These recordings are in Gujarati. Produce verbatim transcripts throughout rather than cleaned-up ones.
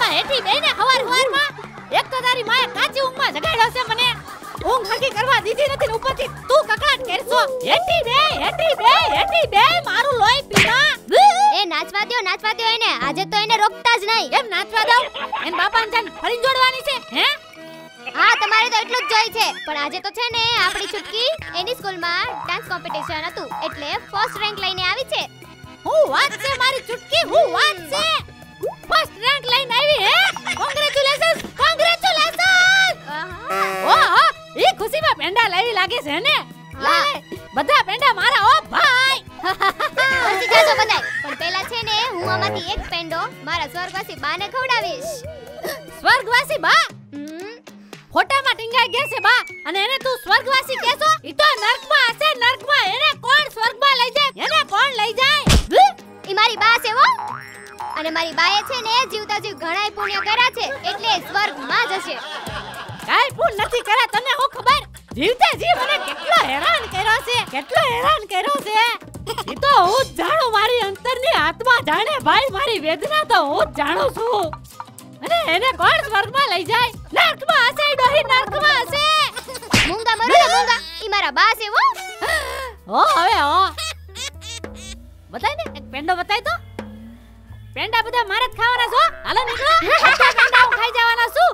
માં હેઠી બેને ખવાર ખવારમાં એક તો તારી માએ કાચી ઊંઘમાં જગાડ્યો છે મને ઊંઘ હરકી કરવા દીધી નથી ને ઉપરથી તું કકડાટ કરશો હેઠી બે હેઠી બે હેઠી બે મારું લોહી પીના એ નાચવા દો નાચવા દો એને આજે તો એને રોકતા જ નહીં એમ નાચવા દઉં એન બાપાને જાન ફરી જોડવાની છે હે હા તમારે તો એટલું જ જોઈ છે પણ આજે તો છે ને આપણી છૂટકી એની સ્કૂલમાં ડાન્સ કોમ્પિટિશન હતું એટલે ફર્સ્ટ રેન્ક લઈને આવી છે હું વાત છે મારી છૂટકી હું વાત છે ફર્સ્ટ રેન્ક લઈને આવી હે કોંગ્રેચ્યુલેશન્સ કોંગ્રેચ્યુલેશન્સ ઓહો ઈ ખુશીમાં પેંડા લાવી લાગે છે ને હા બધા પેંડા મારા ઓ ભાઈ હસી જાજો બધાય પણ પહેલા છે ને હું આમાંથી એક પેંડો મારા સ્વર્ગવાસી બાને ખવડાવીશ સ્વર્ગવાસી બા ફોટામાં ટીંગાઈ ગયા છે બા અને એને તું સ્વર્ગવાસી કહેશો ઈ તો નર્કમાં હશે નર્કમાં એને કોણ સ્વર્ગમાં લઈ જાય એને કોણ લઈ જાય ઈ મારી બા છે હો અને મારી બાએ છે ને જીવતા જીવ ઘણાય પુણ્ય કર્યા છે એટલે સ્વર્ગમાં જશે કાઈ પુણ્ય નથી કર્યા તને હું ખબર જીવતા જીવ મને કેટલો હેરાન કર્યો છે કેટલો હેરાન કર્યો છે ઈ તો હું જ જાણું મારી અંતરની આત્મા જાણે ભાઈ મારી વેદના તો હું જ જાણું છું અને એને કોણ સ્વર્ગમાં લઈ જાય નર્કમાં હશે ડોહી નર્કમાં હશે મૂંગા મરો ને મૂંગા ઈ મારા બા છે હો હો હવે હો બતાય ને એક પેંડો બતાય તો પેંડા બધા મારે જ ખાવાના છો હાલો નીકળો બધા પેંડા હું ખાઈ જવાના છું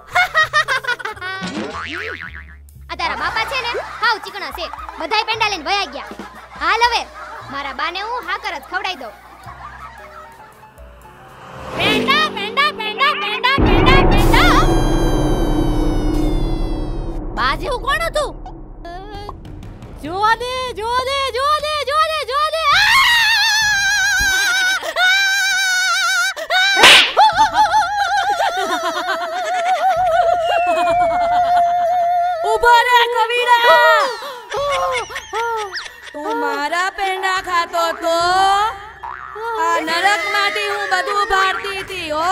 આ તારા બાપા છે ને હાવ ચીકણા છે બધાય પેંડા લઈને વયા ગયા હાલ હવે મારા બાને હું હાકર જ ખવડાવી દઉં પેંડા પેંડા પેંડા પેંડા પેંડા પેંડા બાજી હું કોણ હતું જો દે જો દે જો દે જો દે જો દે ઉભો રે કવિરા તું મારા પેંડા ખાતો તો આ નરક માંથી હું બધું ભારતી હતી હો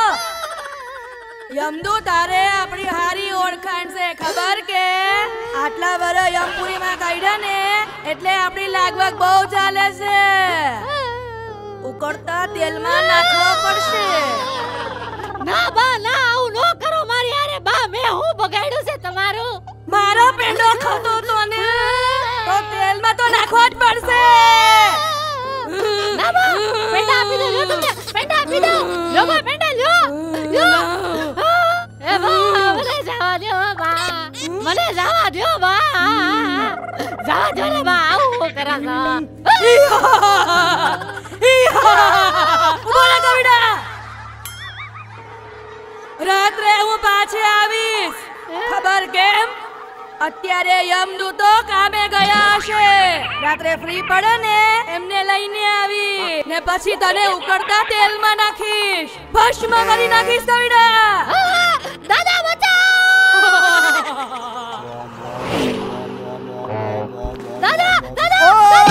યમદુ તારે આપણી હારી ઓળખાણ છે ખબર કે આટલા વર્ષ યમપુરીમાં કાઢ્યા ને એટલે આપણી લાગવગ બહુ ચાલે છે ઉકળતા તેલમાં નાખવો પડશે ના બા ના આવું નો કરો મારી હારે બા મેં હું બગાડ્યું છે તમારું મારો પેંડો ખાતો તો ને તો તેલમાં તો નાખવો જ પડશે ના બા પેંડા આપી દો લ્યો તમે પેંડા આપી દો લ્યો બા પેંડા લ્યો લ્યો એ બા મને જવા દો બા મને જવા દો બા જવા દો ને બા આવું કરા છો બોલા કવિડા રાત્રે હું પાછી આવીશ ખબર કેમ અત્યારે યમદૂતો કામે ગયા હશે રાત્રે ફ્રી પડે ને એમને લઈને આવી ને પછી તને ઉકળતા તેલમાં નાખીશ ભસ્મ કરી નાખીશ કવિડા દાદા બચાઓ દાદા દાદા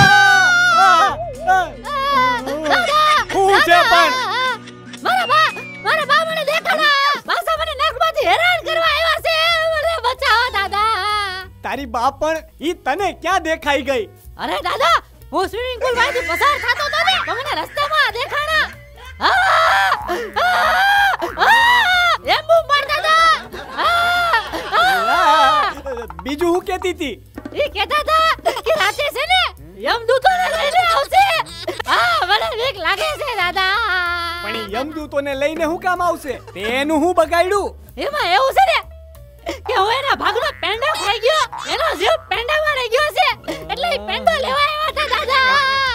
હું છે પણ મારા બા મારા બા મને દેખાડા પાછા મને નખમાંથી હેરાન કરવા આવ્યા છે મને બચાવો દાદા તારી બા પણ ઈ તને ક્યાં દેખાઈ ગઈ અરે દાદા હું સ્વિમિંગ પુલ માંથી પસાર થતો તો ને તો મને રસ્તામાં દેખાણા એમ બૂમ પાડ દાદા બીજું હું કહેતી હતી ઈ કહેતા હતા કે રાતે છે ને યમદૂતોને લઈને આવશે હા મને બીક લાગે છે દાદા પણ ઈ યમદૂતોને લઈને હું કામ આવશે તેનું હું બગાડ્યું એમાં એવું છે ને કે હું એના ભાગનો પેંડો ખાઈ ગયો એનો જીવ પેંડામાં રહી ગયો છે એટલે ઈ પેંડો લેવા આવ્યા હતા દાદા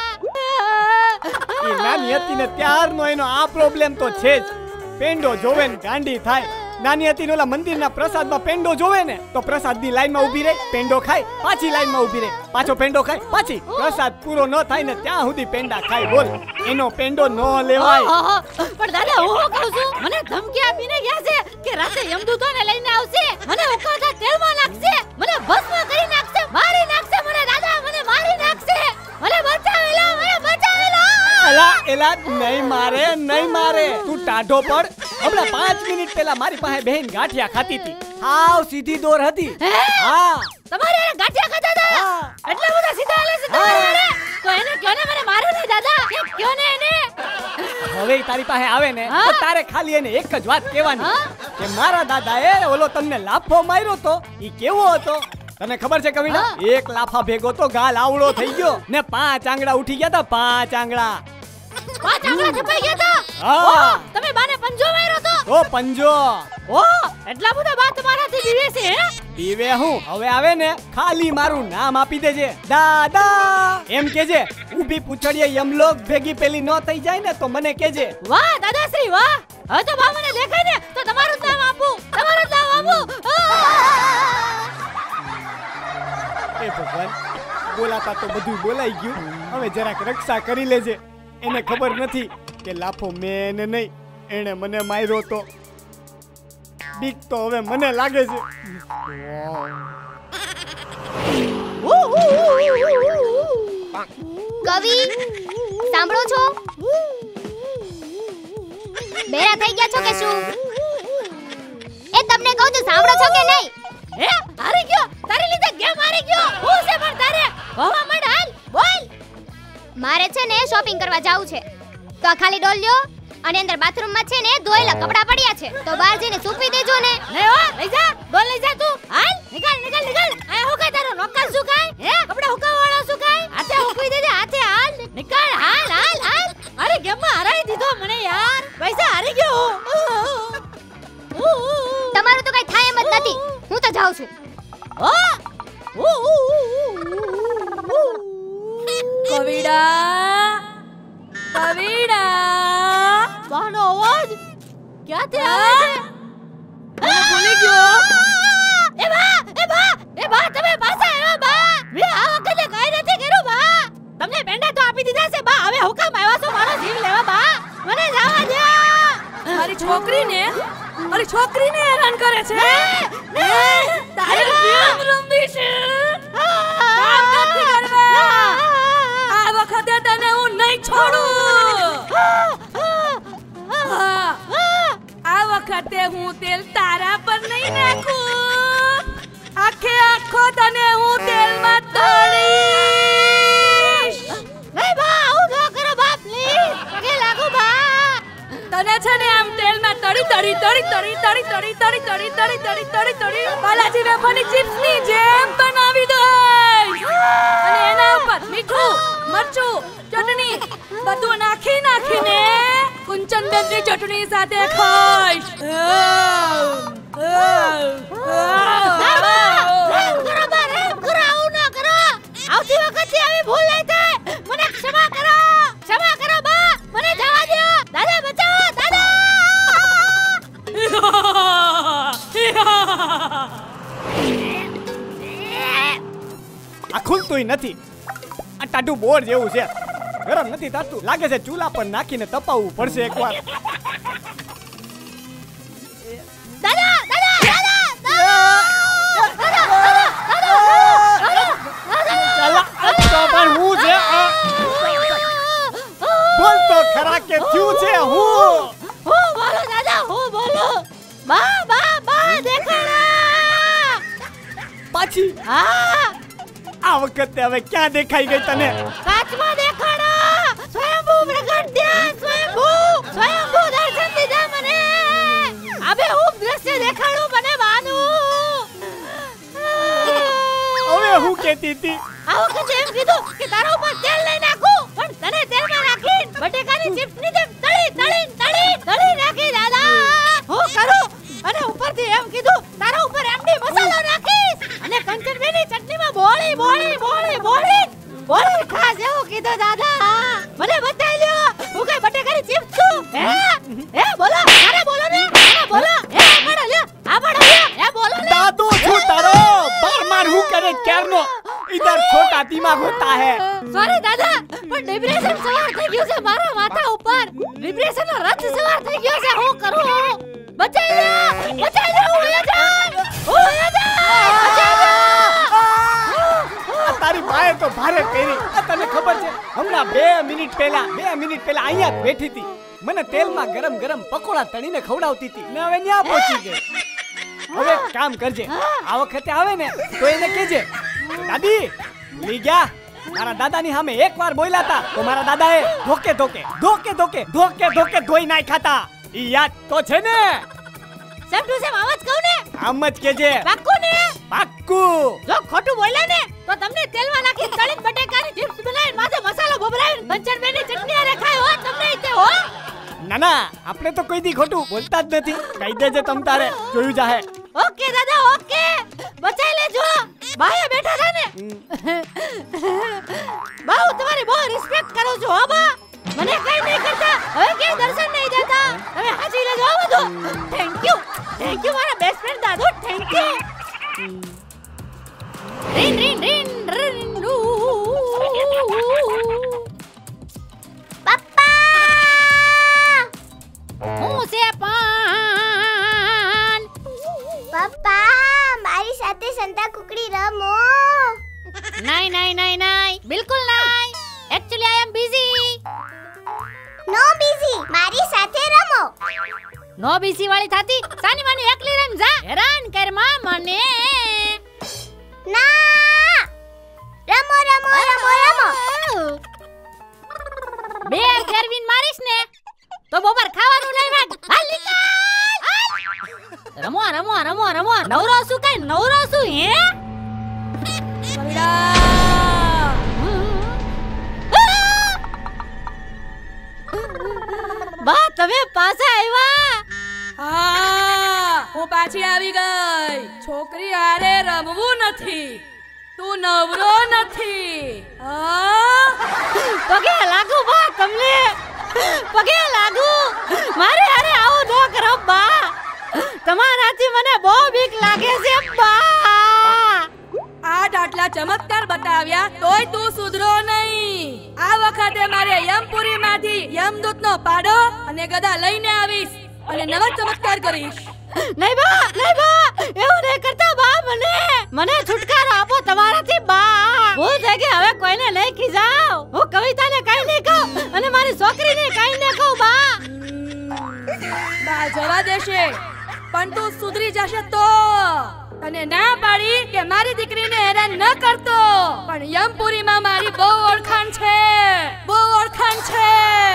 ઈ નાની હતી ને ત્યારનો એનો આ પ્રોબ્લેમ તો છે જ પેંડો જોવે ને ગાંડી થાય નાની હતી ને ઓલા મંદિરના પ્રસાદમાં પેંડો જોવે ને તો પ્રસાદની લાઈનમાં ઊભી રહે પેંડો ખાય પાછી લાઈનમાં ઊભી રહે પાછો પેંડો ખાય પાછી પ્રસાદ પૂરો ન થાય ને ત્યાં સુધી પેંડા ખાય બોલ એનો પેંડો ન લેવાય પણ દાદા હું કહું છું મને ધમકી આપીને ગયા છે કે રાતે યમદૂતોને લઈને આવશે મને ઉકળતા તેલમાં નાખશે મને ભસ્મ કરી નાખશે મારી નાખશે મને દાદા મને મારી નાખશે મને બચાવેલા મને બચાવેલા એલા એલા નહીં મારે નહીં મારે તું ટાઢો પડ હમણાં પાંચ મિનિટ પહેલા મારી પાસે બહેન ગાંઠિયા ખાતી હતી હાવ સીધી દોર હતી હા તમારે એને ગાંઠિયા ખાતા હતા એટલા બધા સીધા હાલે છે તમારે તો એને કયો ને મને મારો નહીં દાદા કયો ને એને હવે હવે ઈ તારી પાસે આવે ને હા? તો તારે ખાલી એને એક જ વાત કહેવાની હા? કે મારા દાદાએ ઓલો તમને લાફો માર્યો તો ઈ કેવો હતો તને ખબર છે કવિના હા. એક લાફા ભેગો તો ગાલ આવડો થઈ ગયો ને પાંચ આંગળા ઉઠી ગયા તા પાંચ આંગળા પાંચ આંગળા છપાઈ ગયા તા હા. ઓહ, તમે બાને પંજો માર્યો તો ઓ પંજો ઓ એટલા બધા બા તમારાથી બીવે છે હે પીવે હું હવે આવે ને ખાલી મારું નામ આપી દેજે દાદા એમ કેજે ઊભી પૂછડીએ યમલોક ભેગી પેલી ન થઈ જાય ને તો મને કેજે વાહ દાદાશ્રી વાહ હવે તો બા મને દેખાય ને તો તમારું જ નામ આપું તમારું જ નામ આપું એ ભગવાન બોલાતા તો બધું બોલાઈ ગયું હવે જરાક રક્ષા કરી લેજે એને ખબર નથી કે લાફો મેં એને નહીં એણે મને માર્યો તો બીક તો હવે મને લાગે છે કવિ સાંભળો છો? બેરા થઈ ગયા છો કે શું? એ તમને કહું છું સાંભળો છો કે નહીં? હે હારી ગયો તારી લીધે ગેમ હારી ગયો હું છે પણ તારે હવા મંડ હાલ બોલ મારે છે ને શોપિંગ કરવા જાવું છે તો આ ખાલી ડોલ લ્યો અને અંદર બાથરૂમ માં છે ને ધોયેલા કપડા પડ્યા છે તો બહાર જઈને સૂકવી દેજો ને. લે હો લઈ જા બોલ લઈ જા તું હાલ નીકળ નીકળ નીકળ આ હું કાઈ તારો નોકર સુકાય હે કપડા હુકાવા વાળો સુકાય હાથે હુકવી દેજે હાથે હાલ નીકળ હાલ હાલ હાલ અરે ગેમ માં હરાઈ દીધો મને યાર પૈસા હારી ગયો તમારું તો કઈ થાય એમ જ નથી. હું તો જાઉં છું. કવિડા કવિડા બાનો અવાજ ક્યાંથી આવે છે મને ભૂલી ગયો એ બા એ બા એ બા તમે પાછા આવ્યા બા મે આ વખતે કઈ નથી કર્યું બા તમને પેંડા તો આપી દીધા છે બા હવે હુકમ આવ્યા છો મારો જીવ લેવા બા મને જવા દે મારી છોકરીને મારી છોકરીને હેરાન કરે છે તારે ગેમ રમવી છે કામ નથી કરવા આ વખતે તને હું નહીં છોડું હા, આ વખતે હું તેલ તારા પર નહીં નાખું આખે આખો તને હું તેલમાં તળીશ નહીં બા આવું ન કરો બા પ્લીઝ પગે લાગો બા તને છે ને આમ તેલમાં તળી તળી તળી તળી તળી તળી તળી તળી તળી તળી તળી તળી બાલાજી વેફરની ચિપ્સની જેમ બનાવી દઈશ અને એના ઉપર મીઠું મરચું ચટણી બધું નાખી નાખીને કુંચન બેનની ચટણી સાથે ખાઈશ ના બા રેમ કરો બા રેમ કરો આવું ન કરો આવતી વખતે આવી ભૂલ નહીં થાય મને ક્ષમા કરો ક્ષમા કરો બા મને જવા દો દાદા બચાવો દાદા આ ખુલતુંય નથી આ ટાઢું બોર જેવું છે ગરમ નથી થતું લાગે છે ચૂલા પર નાખીને તપાવવું પડશે એકવાર દાદા દાદા દાદા ચાલા આ તો પણ હું છે આ બોલ તો ખરા કે થયું છે હું હું બોલો દાદા હું બોલો બા બા બા દેખાડા પાછી હા આ વખતે હવે ક્યાં દેખાઈ ગઈ તને કાચમાં દેખાડા સ્વયંભૂ પ્રગટ ધ્યાન સ્વયંભૂ સ્વયંભૂ દર્શન દીધા મને અબે હું દ્રશ્ય દેખાડું મને બાનું હવે હું કહેતી હતી આ વખતે એમ કીધું કે તારા ઉપર તેલ લઈ નાખું પણ તને તેલમાં નાખી બટેકાની ચિપ્સ ની જેમ તળી તળી તળી તળી નાખી દાદા હું કરું અને ઉપરથી એમ કીધું તારા ઉપર એમડી મસાલો નાખીશ અને કંચનબેની ચટણીમાં બોળી બોળી બોળી બોળી બોળી ખાસ એવું કીધું દાદા મને બતાવી લ્યો હું કઈ બટેકાની ચિપ્સ છું હે હે બોલો અરે બોલો ને અરે બોલો હે પડો લ્યો આ પડો લ્યો હે બોલો ને દાદુ છું તારો બાર માર હું કરે ક્યારનો इधर छोटा दिमाग होता है સોરી દાદા પણ ડિપ્રેશન સવાર થઈ ગયું છે મારા માથા ઉપર ડિપ્રેશન નો રથ સવાર થઈ ગયો છે હું કરું બચાઈ લે બચાઈ લે હું અહીંયા જા હું અહીંયા જા બચાઈ લે આ તારી માએ તો ભારે કરી આ તને ખબર છે હમણાં બે મિનિટ પહેલા બે મિનિટ પહેલા અહીંયા જ બેઠી હતી મને તેલમાં ગરમ ગરમ પકોડા તળીને ખવડાવતી હતી ને હવે ન્યા પહોંચી ગઈ હવે કામ કરજે આ વખતે આવે ને તો એને કહેજે દાદી ભૂલી ગયા મારા દાદાની સામે એકવાર બોલ્યા હતા તો મારા દાદાએ ધોકે ધોકે ધોકે ધોકે ધોકે ધોકે ધોઈ નાખ્યા હતા. ઈ યાદ તો છે ને? સેમ ટુ સેમ આમ જ કહું ને? આમ જ કેજે. પાક્કું ને? પાક્કું. જો ખોટું બોલ્યા ને તો તમને તેલમાં નાખી તળીને બટેકાની ચિપ્સ બનાવીને માથે મસાલો ભભરાવીને બંચણબેની ચટણી આરે ખાય હો તમને ઈતે હો. ના ના આપણે તો કોઈ દી ખોટું બોલતા જ નથી. કહી દેજે તમ તારે જોયું જાહે. ઓકે દાદા ઓકે બચાઈ લેજો. બાએ બેઠા છે ને? બહુ તમારી બહુ રિસ્પેક્ટ કરું છું હો બા. મને કઈ નહીં કરતા હવે કે દર્શન નહીં દેતા તમે હાચી લેજો હો બધું. થેન્ક યુ થેન્ક યુ મારા બેસ્ટ ફ્રેન્ડ દાદુ થેન્ક યુ. રીન રીન રીન રીન રૂ. પપ્પા હું છે પાન. પપ્પા મારી સાથે સંતા કુકડી રમો. નહીં નહીં નહીં નહીં બિલકુલ નહીં. Actually I am busy. No busy મારી સાથે રમો. નો બિઝી વાળી થાતી સાની માની એકલી રમ જા. હેરાન કર માં મને. ના રમો રમો રમો રમો. બે ફેરવીન મારીશ ને તો બપોર ખાવાનું નહીં વાગ. હાલ નીકળ. રમો રમો રમો રમો. નવરો શું કઈ નવરો શું હે? બા તમે પાછા આવ્યા? હા હું પાછી આવી ગઈ. છોકરી હારે રમવું નથી. તું નવરો નથી. હા પગે લાગુ બા તમને. પગે લાગુ. મારે હારે આવું ન કરો બા. તમારાથી મને બહુ બીક લાગે છે બા. આઠ આટલા ચમત્કાર બતાવ્યા તોય તું સુધરો નહીં. આ વખતે મારે યમપુરીમાંથી યમદૂતનો પાડો અને ગદા લઈને આવીશ અને નવા ચમત્કાર કરીશ. નહીં બા નહીં બા એવું નહીં કરતા બા. મને મને છુટકારો આપો તમારાથી બા. ભૂલ થઈ ગઈ હવે કોઈને નહીં ખીજાવ. હું કવિતાને કઈ નહીં કહું અને મારી છોકરીને કઈ નહીં કહું બા. બા જવા દેશે પણ તું સુધરી જશે તો. તને ના પાડી કે મારી દીકરીને હેરાન ન કરતો પણ યમપુરીમાં મારી બહુ ઓળખાણ છે. બહુ ઓળખાણ છે.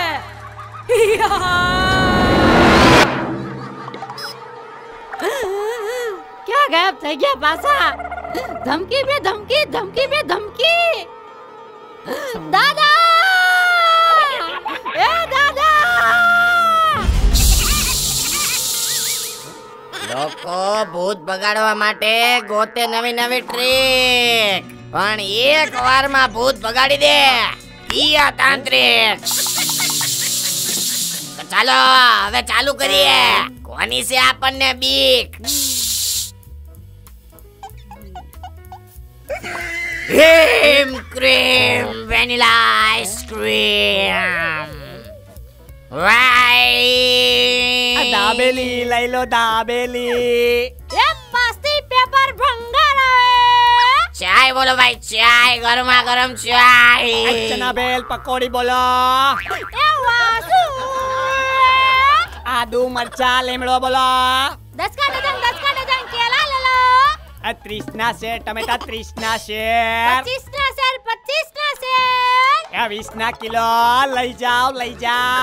ક્યાં ગાયબ થઈ ગયા પાછા? ધમકી બે ધમકી ધમકી બે ધમકી. દાદા એ દાદા. લોકો ભૂત ભગાડવા માટે ગોતે નવી નવી ટ્રીક પણ એક વારમાં ભૂત ભગાડી દે ઈ આ તાંત્રિક. તો ચાલો હવે ચાલુ કરીએ. કોની છે આપણને બીક? Cream cream vanilla ice cream. વાઈ દાબેલી લઈ લો દાબેલી. એક પાસ્તી પેપર ભંગારા. ચાય બોલો ભાઈ ચાય ગરમા ગરમ ચાય. ચના બેલ પકોડી બોલો. એ વાસુ. આદુ મરચા લીમડો બોલો. દસ કા ડઝન દસ કા ડઝન કેલા લે લો. આ ત્રીસ ના શેર ટમેટા ત્રીસ ના શેર. પચીસ ના શેર પચીસ ના શેર. આ વીસ ના કિલો લઈ જાઓ લઈ જાઓ.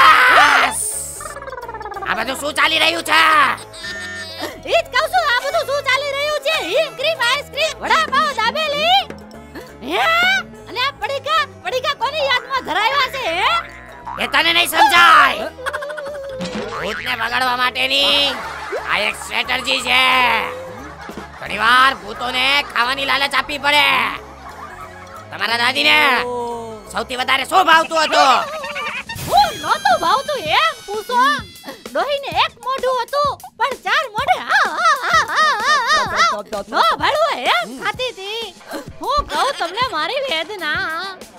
આ બધું શું ચાલી રહ્યું છે? ઈ જ કહું છું આ બધું શું ચાલી રહ્યું છે? હિંગ ક્રીમ આઈસ્ક્રીમ વડાપાવ દાબેલી. હે અને આ પડીકા પડીકા કોની યાદમાં ધરાવ્યા છે હે? એ તને નહીં સમજાય. ભૂતને ભગાડવા માટેની આ એક સ્ટ્રેટજી છે. ઘણીવાર ભૂતોને ખાવાની લાલચ આપવી પડે. તમારા દાદીને સૌથી વધારે શું ભાવતું હતું? હું નહોતું ભાવતું એમ પૂછો. ડોહીને એક મોઢું હતું પણ ચાર મોઢે હા હા હા હા હા નો ભળવું એમ ખાતી હતી. હું કહું તમને મારી વેદના.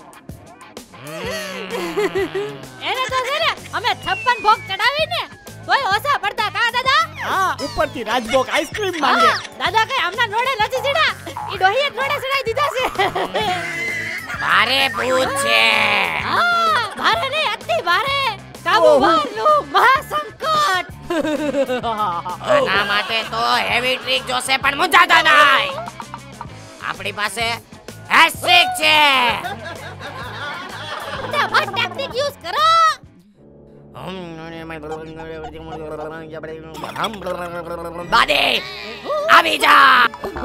એને તો છે ને અમે છપ્પન ભોગ ચડાવીને તોય ઓછા પડતા કા દાદા. હા ઉપરથી રાજભોગ આઈસ્ક્રીમ માંગે. દાદા કઈ આમના નોડે નથી ચડા. ઈ ડોહીએ નોડે ચડાઈ દીધા છે. ભારે ભૂત છે. હા ભારે નહીં અતિ ભારે. કાબુ બહારનું મહાસંકટ. આના માટે તો હેવી ટ્રીક જોશે પણ મુંજાતા નહીં. આપણી પાસે હેટ્રિક છે. ફટાફટ ટેકનિક યુઝ કરો. દાદી આવી જા.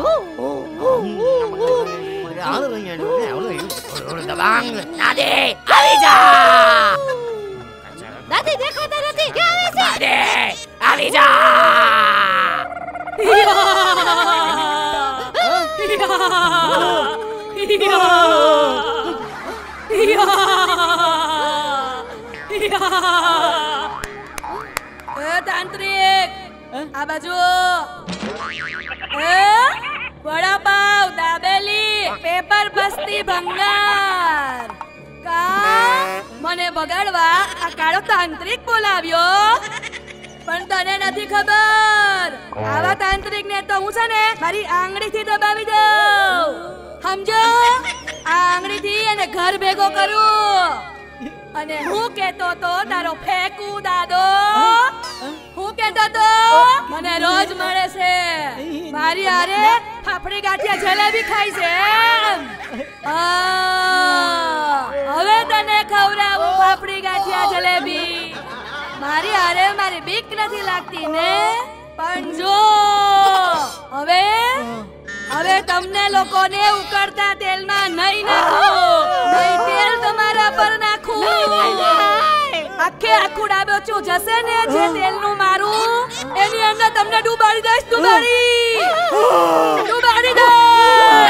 દબાંગ દાદી આવી જા. દાદી દેખાતા નથી ક્યાં આવે છે દાદી આવી જા. એ તાંત્રિક આ બાજુ. એ વડાપાવ દાબેલી પેપર બસ્તી ભંગાર કા મને બગાડવા આ કાળો તાંત્રિક બોલાવ્યો. પણ તને નથી ખબર આવા તાંત્રિક ને તો હું છે ને મારી આંગળીથી દબાવી દઉં. સમજો? આ આંગળીથી એને ઘર ભેગો કરું. અને હું કેતો તો તારો ફેકુ દાદો હું કેતો તો મને રોજ મળે છે મારી હારે ફાફડી ગાંઠિયા જલેબી ખાય છે. હવે તને ખવડાવું ફાફડી ગાંઠિયા જલેબી. મારી હારે મારી બીક નથી લાગતી ને. પણ જો હવે હવે તમને લોકોને ઉકળતા તેલમાં નહીં નાખું. નહીં તેલ તમારા પર નાખું. આખે આખું ડાબોચું જશે ને જે તેલનું મારું એની અંદર તમને ડૂબાડી દઈશ. ડૂબાડી ડૂબાડી દઈશ.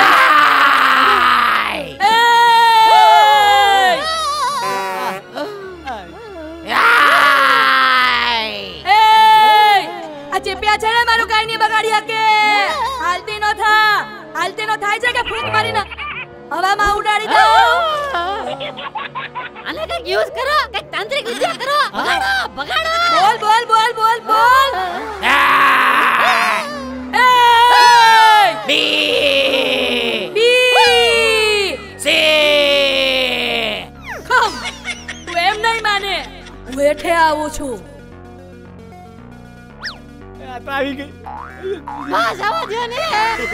આ ચેપિયા છે ને મારું કાઈ નહીં બગાડી શકે. હાલતી નો થા હાલતી નો થાય છે કે ફૂંક મારી ના હવામાં ઉડાડી દો. આને કઈક યુઝ કરો કઈક તાંત્રિક વિદ્યા કરો. બગાડો બગાડો. બોલ બોલ બોલ બોલ બોલ. બી બી સી. ખમ તું એમ નહીં માને હું હેઠે આવું છું. આ તો આવી ગઈ. બસ આવા દો ને.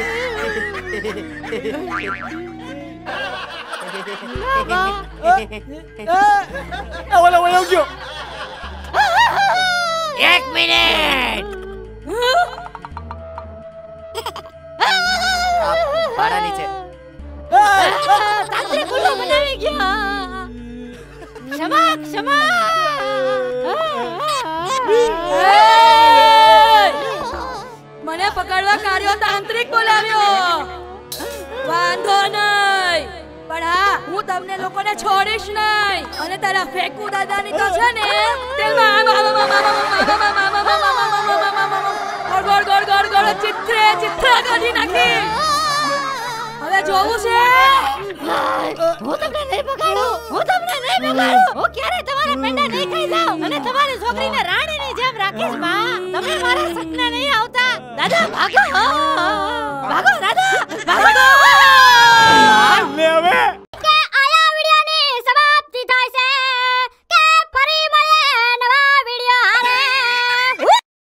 ઓલો ઓલો ગયો. એક મિનિટ. પાડા નીચે. તાંત્રિક ઉલ્લુ બનાવી ગયા. ક્ષમા ક્ષમા. મને પકડવા કાર્યો તાંત્રિક બોલાવ્યો. વાંધો નહીં પણ હા હું તમને લોકોને છોડીશ નહીં. અને તારા ફેકુ દાદાની તો છે ને તેલમાં ગોળ ગોળ ગોળ ગોળ ચિત્રે ચિત્રા કાઢી નાખી. હવે જોવું છે. હું તમને નહીં બગાડું. હું તમને નહીં બગાડું. હું ક્યારે તમારા પેંડા નહીં ખાઈ જાઉં અને તમારી છોકરીને રાણીની જેમ રાખીશ. માં તમે મારા સપના નહીં આવતા. દાદા ભાગો.